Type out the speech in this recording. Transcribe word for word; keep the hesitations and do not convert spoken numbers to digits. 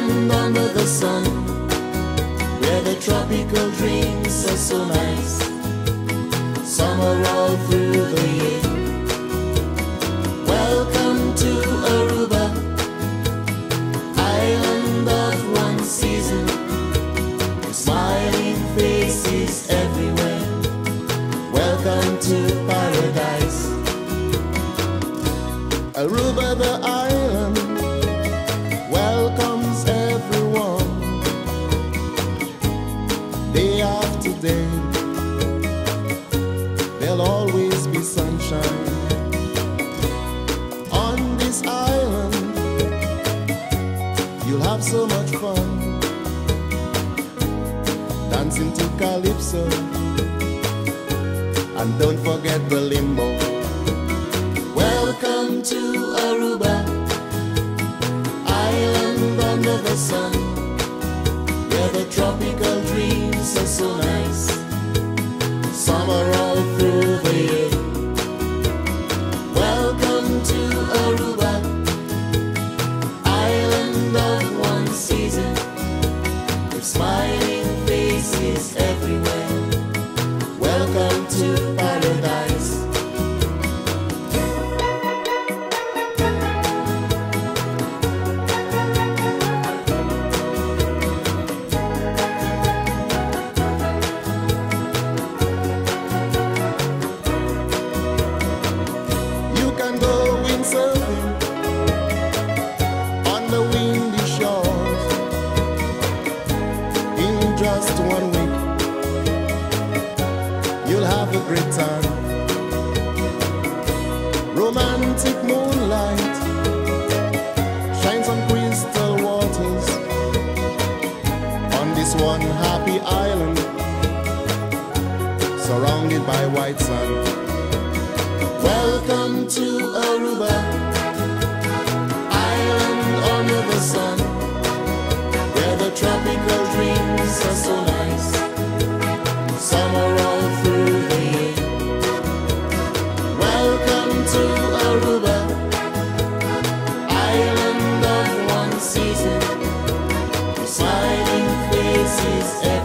Island under the sun, where the tropical dreams are so nice. Summer all through the year. Welcome to Aruba, island of one season. Smiling faces everywhere. Welcome to paradise. Aruba the island welcomes everyone. Day after day, there'll always be sunshine. On this island, you'll have so much fun, dancing to calypso, and don't forget the limbo. Welcome to Aruba, island under the sun, where the tropical dreams are so nice. Summer all through the year. Welcome to Aruba, island of one season, with smiling faces everywhere. Welcome to paradise. You can go windsurfing on the windy shores in just one week. You'll have a great time. Romantic moonlight shines on crystal waters on this one happy island, surrounded by white sand. Welcome to Aruba, island under the sun, where the tropical dreams are so nice. Summer all through the year. Welcome to Aruba, island of one season, smiling faces everywhere.